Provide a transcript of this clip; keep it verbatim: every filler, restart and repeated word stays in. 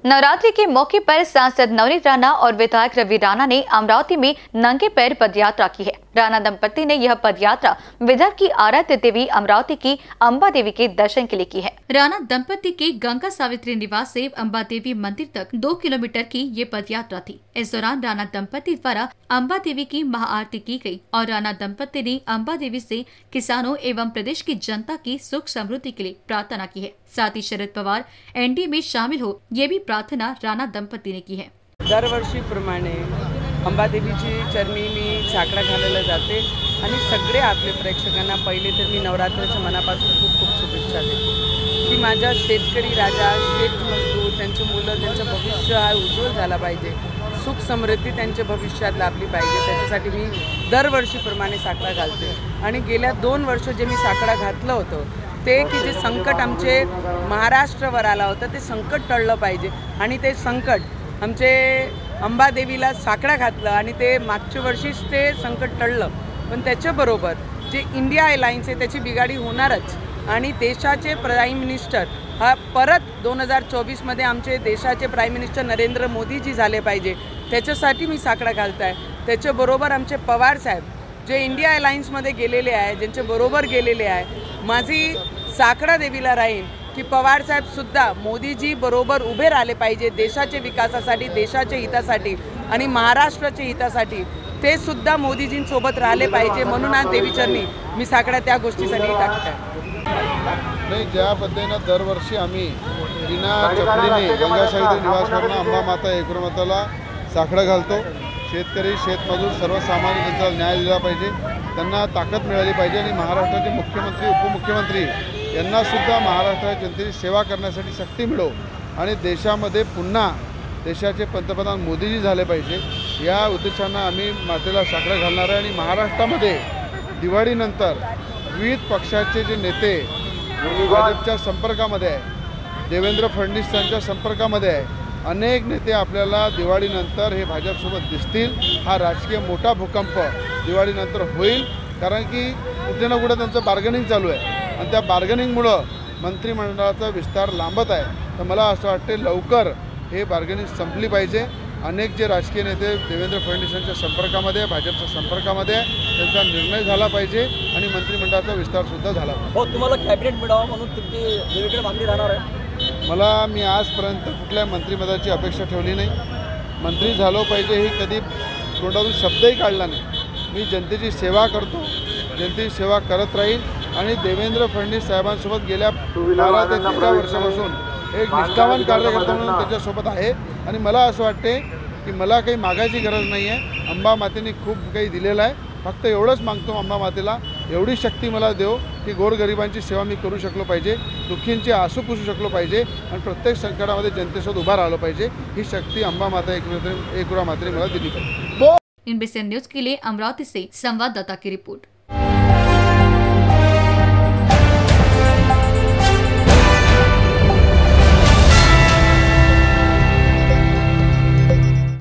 नवरात्रि के मौके पर सांसद नवनीत राणा और विधायक रवि राणा ने अमरावती में नंगे पैर पदयात्रा की है। राणा दंपति ने यह पदयात्रा विदर्भ की आराध्य देवी अमरावती की अंबा देवी के दर्शन के लिए की है। राणा दंपति के गंगा सावित्री निवास से अंबा देवी मंदिर तक दो किलोमीटर की ये पदयात्रा थी। इस दौरान राणा दंपति द्वारा अंबा देवी की महाआरती की गई और राणा दंपति ने अंबा देवी से किसानों एवं प्रदेश की जनता की सुख समृद्धि के लिए प्रार्थना की है। साथ ही शरद पवार एनडीए में शामिल हो ये भी प्रार्थना राणा दंपती ने की है। दरवर्षीप्रमाणे अंबादेवीची चरणी मी साकडा घालायला जाते आणि सगळे आपले प्रेक्षकांना पहिले तर मी नवरात्राच्या मनापासून खूप खूप शुभेच्छा देते की माझा शेतकरी राजा, शेतमजदूर, त्यांचे मुलं, त्यांचं भविष्य हा उज्ज्वल झाला पाहिजे, सुख समृद्धी त्यांच्या भविष्यात लाभली पाहिजे। त्याच्यासाठी मी दरवर्षीप्रमाणे साकडा घालते आणि गेल्या दोन वर्ष जे मी साकडा घातलं होतं ते की जे संकट आमचे महाराष्ट्रावर आला होता ते संकट टळलं पाहिजे आणि ते संकट आमचे अंबादेवीला साकडा घातलं आणि ते मागच्या वर्षीच ते संकट टळलं। पण त्याच्याबरोबर जे इंडिया अलायन्स आहे त्याची बिघाडी होणारच आणि देशाचे प्राईम मिनिस्टर हा परत दोन हजार चोवीसमध्ये आमचे देशाचे प्राईम मिनिस्टर नरेंद्र मोदीजी झाले पाहिजे, त्याच्यासाठी मी साकडा घालत आहे। त्याच्याबरोबर आमचे पवार साहेब जे इंडिया अलायन्समध्ये गेलेले आहे, ज्यांच्या बरोबर गेलेले आहे, माझी साकडा देवीला राहील की पवार साहेब सुद्धा मोदीजी बरोबर उभे राहिले पाहिजे देशाच्या विकासासाठी, देशाच्या हितासाठी आणि महाराष्ट्राच्या हितासाठी, ते सुद्धा मोदीजींसोबत राहिले पाहिजे। म्हणून आज देवीचरणी मी साकडा त्या गोष्टीसाठी टाकत आहे। नाही, ज्या पद्धतीनं दरवर्षी आम्ही बिना चपलीने गंगासावित्री निवासवरून अंबा माता एकूरमाताला साकडा घालतो। शेतकरी, शेतमजूर, सर्वसामान्य त्यांचा न्याय दिला पाहिजे, त्यांना ताकद मिळाली पाहिजे आणि महाराष्ट्राचे मुख्यमंत्री, उपमुख्यमंत्री यांना सुद्धा महाराष्ट्राच्या जनतेची सेवा करण्यासाठी शक्ती मिळो आणि देशामध्ये पुन्हा देशाचे पंतप्रधान मोदीजी झाले पाहिजे, या उद्देशानं आम्ही मातेला साकडा घालणार आहे। आणि महाराष्ट्रामध्ये दिवाळीनंतर विविध पक्षाचे जे नेते भाजपच्या संपर्कामध्ये आहे, देवेंद्र फडणवीस यांच्या संपर्कामध्ये आहे, अनेक नेते आपल्याला दिवाळीनंतर हे भाजपसोबत दिसतील। हा राजकीय मोठा भूकंप दिवाळीनंतर होईल, कारण की कुठे ना कुठे त्यांचं बार्गेनिंग चालू आहे आणि त्या बार्गेनिंगमुळं मंत्रिमंडळाचा विस्तार लांबत आहे। तर मला असं वाटते लवकर हे बार्गेनिंग संपली पाहिजे। अनेक जे राजकीय नेते देवेंद्र फडणवीस यांच्या संपर्कामध्ये, भाजपच्या संपर्कामध्ये, त्यांचा निर्णय झाला पाहिजे आणि मंत्रिमंडळाचा विस्तारसुद्धा झाला पाहिजे। हो, तुम्हाला कॅबिनेट मिळावं म्हणून तुमची देवीकडे मागणी राहणार आहे? मला मी आजपर्यंत कुठल्या मंत्रिपदाची अपेक्षा ठेवली नाही। मंत्री झालो पाहिजे ही कधी तोंडातून शब्दही काढला नाही। मी जनतेची सेवा करतो, जनतेची सेवा करत राहील आणि देवेंद्र फडणवीस साहेबांसोबत गेल्या बारा ते तेरा वर्षापासून एक निष्ठावान कार्यकर्ता म्हणून त्याच्यासोबत आहे आणि मला असं वाटते की मला काही मागायची गरज नाही आहे। अंबा मातेने खूप काही दिलेलं आहे, फक्त एवढंच मागतो अंबा मातेला एवढी शक्ती मला देव की गोरगरिबांची सेवा मी करू शकलो पाहिजे, दुःखींचे आसू पुसू शकलो पाहिजे आणि प्रत्येक संकटामध्ये जनतेसोबत उभा राहिलो पाहिजे। ही शक्ती अंबा माता एकूरा मातेने मला दिली पाहिजे। एनबीसी न्यूज के लिए अमरावती से संवाददाता की रिपोर्ट।